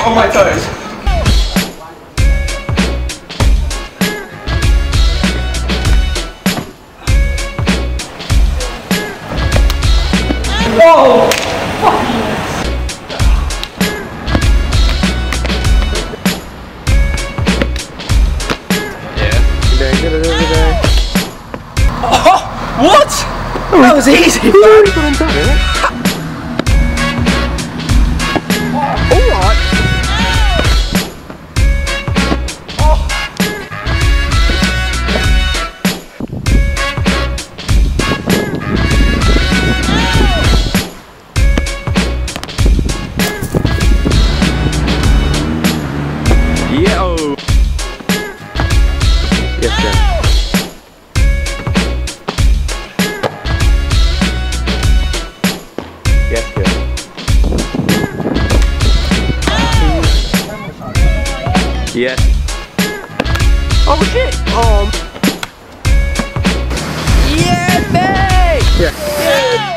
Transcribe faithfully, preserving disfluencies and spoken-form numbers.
on my toes. Whoa! Yeah. Good day, good day, good day. Oh, what? That was easy. You already got on top of it. Alright. Oh. Yeah. Oh. Yes, sir. Yes, sir. Yes. Oh shit! Oh. Yeah, babe! Yeah. Yeah.